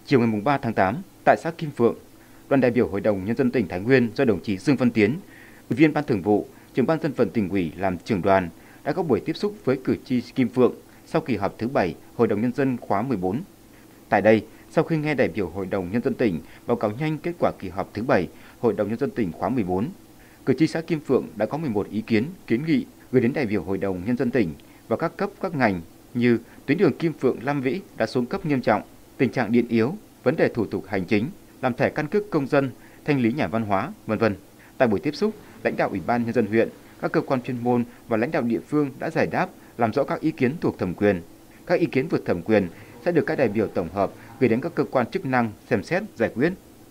Chiều ngày 3 tháng 8, tại xã Kim Phượng, đoàn đại biểu Hội đồng Nhân dân tỉnh Thái Nguyên do đồng chí Dương Văn Tiến, Ủy viên Ban Thường vụ, Trưởng ban Dân vận Tỉnh ủy làm trưởng đoàn đã có buổi tiếp xúc với cử tri Kim Phượng sau kỳ họp thứ 7 Hội đồng Nhân dân khóa 14. Tại đây, sau khi nghe đại biểu Hội đồng Nhân dân tỉnh báo cáo nhanh kết quả kỳ họp thứ 7 Hội đồng Nhân dân tỉnh khóa 14, cử tri xã Kim Phượng đã có 11 ý kiến, kiến nghị gửi đến đại biểu Hội đồng Nhân dân tỉnh và các cấp các ngành như tuyến đường Kim Phượng - Lam Vĩ đã xuống cấp nghiêm trọng, tình trạng điện yếu, vấn đề thủ tục hành chính, làm thẻ căn cước công dân, thanh lý nhà văn hóa, v.v. Tại buổi tiếp xúc, lãnh đạo Ủy ban Nhân dân huyện, các cơ quan chuyên môn và lãnh đạo địa phương đã giải đáp, làm rõ các ý kiến thuộc thẩm quyền. Các ý kiến vượt thẩm quyền sẽ được các đại biểu tổng hợp gửi đến các cơ quan chức năng xem xét giải quyết.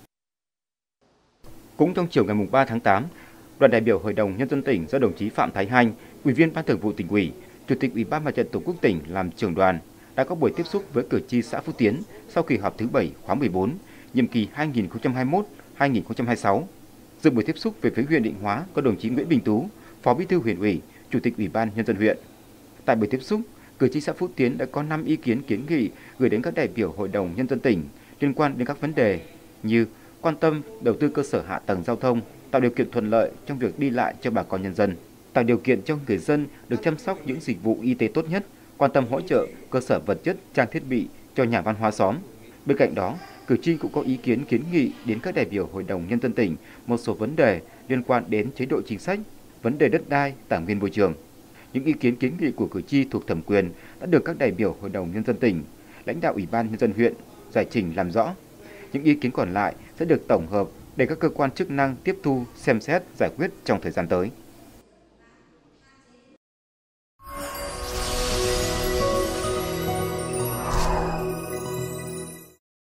Cũng trong chiều ngày 3 tháng 8, đoàn đại biểu Hội đồng Nhân dân tỉnh do đồng chí Phạm Thái Hanh, Ủy viên Ban Thường vụ Tỉnh ủy, Chủ tịch Ủy ban Mặt trận Tổ quốc tỉnh làm trưởng đoàn đã có buổi tiếp xúc với cử tri xã Phú Tiến sau kỳ họp thứ 7 khóa 14, nhiệm kỳ 2021-2026. Dự buổi tiếp xúc về phía huyện Định Hóa có đồng chí Nguyễn Bình Tú, Phó Bí thư huyện ủy, Chủ tịch Ủy ban Nhân dân huyện. Tại buổi tiếp xúc, cử tri xã Phú Tiến đã có 5 ý kiến kiến nghị gửi đến các đại biểu Hội đồng Nhân dân tỉnh liên quan đến các vấn đề như quan tâm đầu tư cơ sở hạ tầng giao thông, tạo điều kiện thuận lợi trong việc đi lại cho bà con nhân dân, tạo điều kiện cho người dân được chăm sóc những dịch vụ y tế tốt nhất, quan tâm hỗ trợ cơ sở vật chất, trang thiết bị cho nhà văn hóa xóm. Bên cạnh đó, cử tri cũng có ý kiến kiến nghị đến các đại biểu Hội đồng Nhân dân tỉnh một số vấn đề liên quan đến chế độ chính sách, vấn đề đất đai, tài nguyên môi trường. Những ý kiến kiến nghị của cử tri thuộc thẩm quyền đã được các đại biểu Hội đồng Nhân dân tỉnh, lãnh đạo Ủy ban Nhân dân huyện giải trình làm rõ. Những ý kiến còn lại sẽ được tổng hợp để các cơ quan chức năng tiếp thu, xem xét, giải quyết trong thời gian tới.